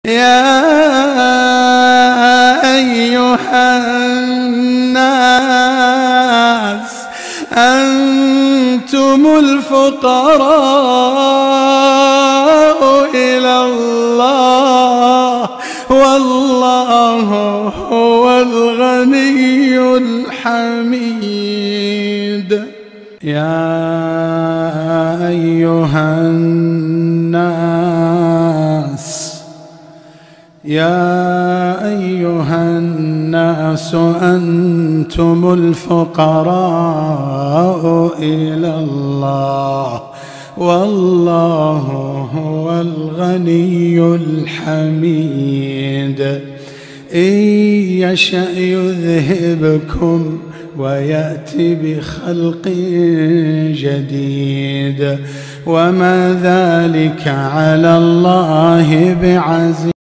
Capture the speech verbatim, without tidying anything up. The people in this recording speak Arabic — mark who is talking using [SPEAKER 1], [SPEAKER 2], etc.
[SPEAKER 1] يا أيها الناس أنتم الفقراء إلى الله والله هو الغني الحميد. يا أيها الناس يا أيها الناس أنتم الفقراء إلى الله والله هو الغني الحميد. إن يشأ يذهبكم ويأتي بخلق جديد وما ذلك على الله بعزيز.